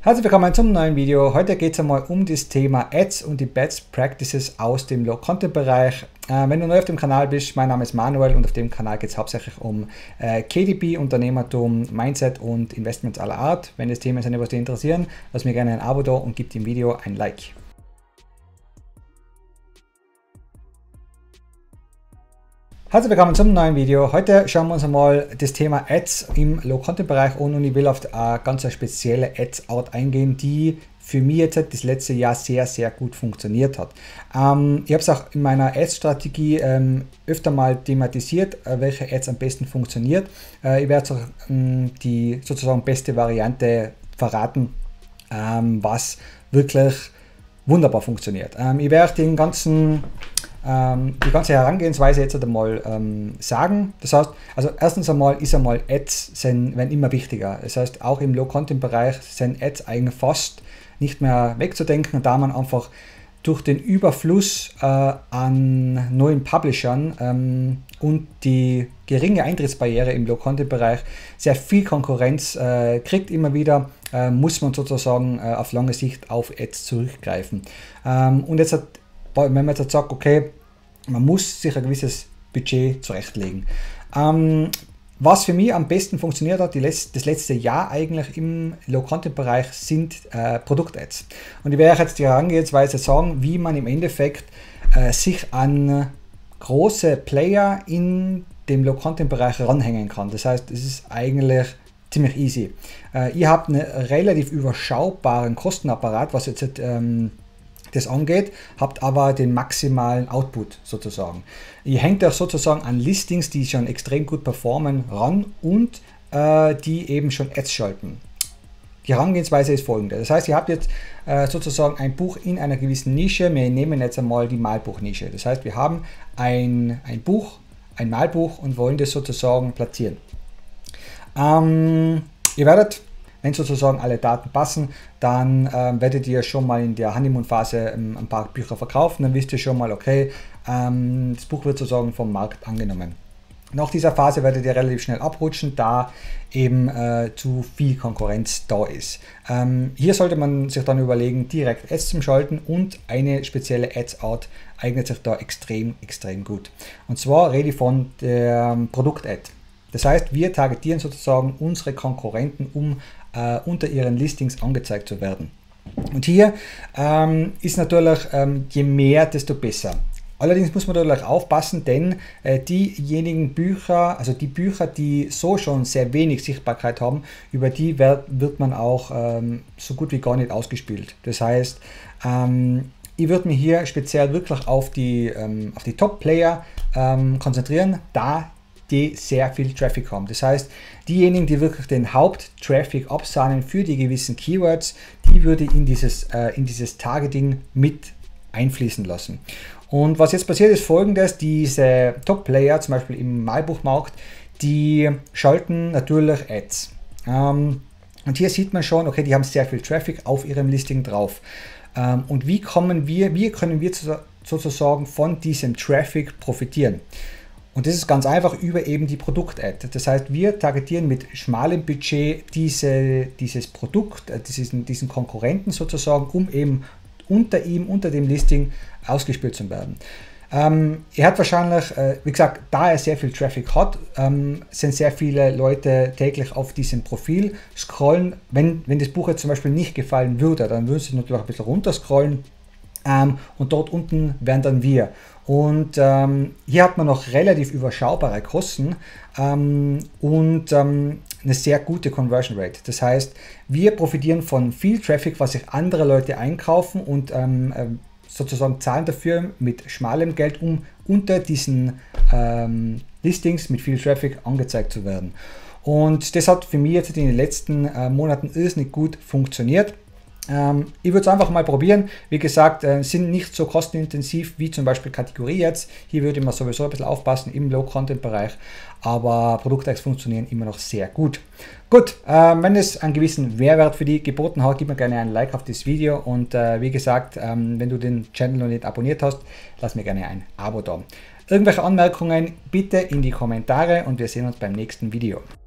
Herzlich willkommen zum neuen Video. Heute geht es einmal um das Thema Ads und die Best Practices aus dem Low-Content-Bereich. Wenn du neu auf dem Kanal bist, mein Name ist Manuel und auf dem Kanal geht es hauptsächlich um KDP, Unternehmertum, Mindset und Investments aller Art. Wenn das Thema ist, was dich interessieren, lass mir gerne ein Abo da und gib dem Video ein Like. Herzlich willkommen zum neuen Video. Heute schauen wir uns einmal das Thema Ads im Low-Content-Bereich an und ich will auf eine ganz spezielle Ads-Art eingehen, die für mich jetzt das letzte Jahr sehr gut funktioniert hat. Ich habe es auch in meiner Ads-Strategie öfter mal thematisiert, welche Ads am besten funktioniert. Ich werde auch die sozusagen beste Variante verraten, was wirklich wunderbar funktioniert. Ich werde die ganze Herangehensweise jetzt einmal sagen. Das heißt, also erstens einmal Ads werden immer wichtiger. Das heißt, auch im Low-Content-Bereich sind Ads eigentlich fast nicht mehr wegzudenken, da man einfach durch den Überfluss an neuen Publishern und die geringe Eintrittsbarriere im Low-Content-Bereich sehr viel Konkurrenz kriegt immer wieder, muss man sozusagen auf lange Sicht auf Ads zurückgreifen. Und jetzt wenn man jetzt sagt, okay, man muss sich ein gewisses Budget zurechtlegen. Was für mich am besten funktioniert hat, das letzte Jahr eigentlich im Low-Content-Bereich, sind Produkt-Ads. Und ich werde jetzt die Herangehensweise sagen, wie man im Endeffekt sich an große Player in dem Low-Content-Bereich ranhängen kann. Das heißt, es ist eigentlich ziemlich easy. Ihr habt einen relativ überschaubaren Kostenapparat, was jetzt das angeht, habt aber den maximalen Output sozusagen. Ihr hängt auch sozusagen an Listings, die schon extrem gut performen, ran und die eben schon Ads schalten. Die Herangehensweise ist folgende. Das heißt, ihr habt jetzt sozusagen ein Buch in einer gewissen Nische. Wir nehmen jetzt einmal die Malbuchnische. Das heißt, wir haben ein Malbuch und wollen das sozusagen platzieren. Ihr werdet, wenn sozusagen alle Daten passen, dann werdet ihr schon mal in der Honeymoon-Phase ein paar Bücher verkaufen. Dann wisst ihr schon mal, okay, das Buch wird sozusagen vom Markt angenommen. Nach dieser Phase werdet ihr relativ schnell abrutschen, da eben zu viel Konkurrenz da ist. Hier sollte man sich dann überlegen, direkt Ads zu schalten, und eine spezielle Ads-Art eignet sich da extrem gut. Und zwar rede ich von der Produkt-Ad. Das heißt, wir targetieren sozusagen unsere Konkurrenten, um unter ihren Listings angezeigt zu werden. Und hier ist natürlich je mehr, desto besser. Allerdings muss man natürlich aufpassen, denn diejenigen Bücher, also die Bücher, die so schon sehr wenig Sichtbarkeit haben, über die wird man auch so gut wie gar nicht ausgespielt. Das heißt, ich würde mich hier speziell wirklich auf die Top-Player konzentrieren, da die sehr viel Traffic haben. Das heißt, diejenigen, die wirklich den Haupttraffic absahnen für die gewissen Keywords, die würde in dieses Targeting mit einfließen lassen. Und was jetzt passiert, ist folgendes: diese Top-Player, zum Beispiel im Malbuchmarkt, die schalten natürlich Ads. Und hier sieht man schon, okay, die haben sehr viel Traffic auf ihrem Listing drauf. Und wie können wir sozusagen von diesem Traffic profitieren? Und das ist ganz einfach über eben die Produkt-Ad. Das heißt, wir targetieren mit schmalem Budget dieses Produkt, diesen Konkurrenten sozusagen, um eben unter dem Listing ausgespielt zu werden. Er hat wahrscheinlich, wie gesagt, da er sehr viel Traffic hat, sind sehr viele Leute täglich auf diesem Profil, scrollen. Wenn das Buch jetzt zum Beispiel nicht gefallen würde, dann würden sie natürlich ein bisschen runter scrollen. Und dort unten wären dann wir. Und hier hat man noch relativ überschaubare Kosten und eine sehr gute Conversion Rate. Das heißt, wir profitieren von viel Traffic, was sich andere Leute einkaufen, und sozusagen zahlen dafür mit schmalem Geld, um unter diesen Listings mit viel Traffic angezeigt zu werden. Und das hat für mich jetzt in den letzten Monaten irrsinnig gut funktioniert. Ich würde es einfach mal probieren. Wie gesagt, sind nicht so kostenintensiv wie zum Beispiel Kategorie Ads. Hier würde man sowieso ein bisschen aufpassen im Low-Content-Bereich, aber Produkt-Ads funktionieren immer noch sehr gut. Gut, wenn es einen gewissen Mehrwert für dich geboten hat, gib mir gerne ein Like auf das Video, und wie gesagt, wenn du den Channel noch nicht abonniert hast, lass mir gerne ein Abo da. Irgendwelche Anmerkungen bitte in die Kommentare, und wir sehen uns beim nächsten Video.